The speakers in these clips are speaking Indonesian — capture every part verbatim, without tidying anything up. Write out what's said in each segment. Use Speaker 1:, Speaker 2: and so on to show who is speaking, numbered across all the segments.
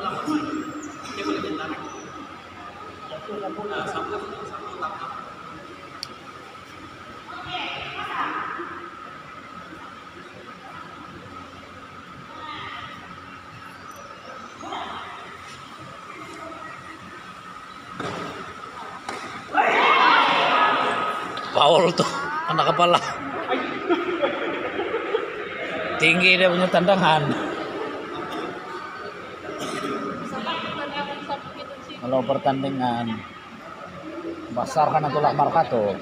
Speaker 1: Paul tuh anak kepala tinggi, dia punya tendangan. Kalau pertandingan besar kan tulak markato.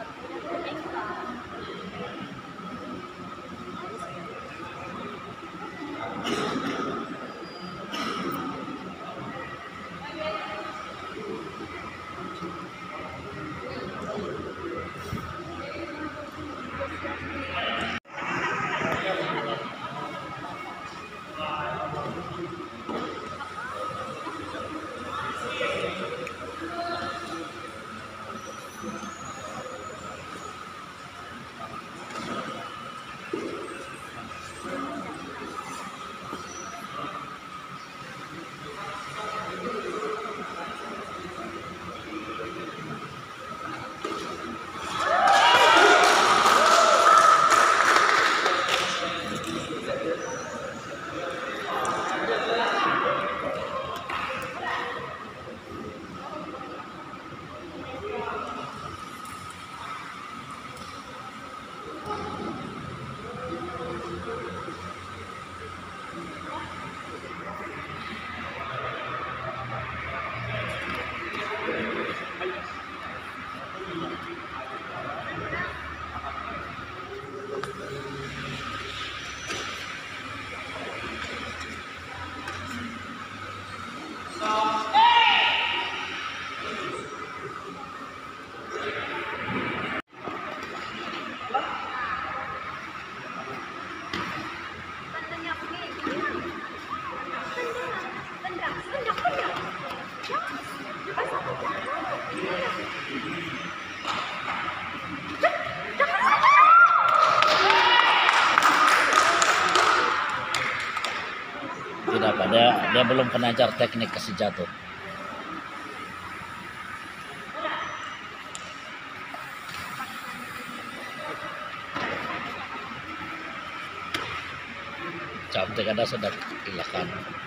Speaker 1: Tidak, Pak. Dia, dia belum pernah ajar teknik kasih jatuh. Cantik ada sedang hilakan.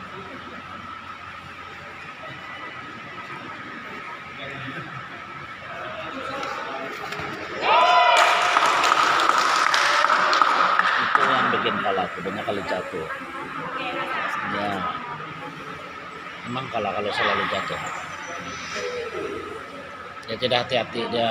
Speaker 1: Itu yang bikin kalah, banyak kali jatuh. Ya, emang kalah kalau selalu jatuh. Dia tidak hati-hati, dia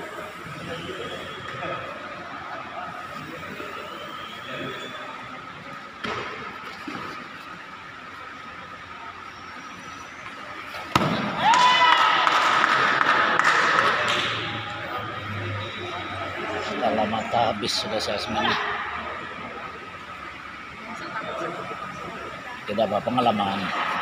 Speaker 1: kalau mata habis sudah saya semangat. Tidak apa pengalaman.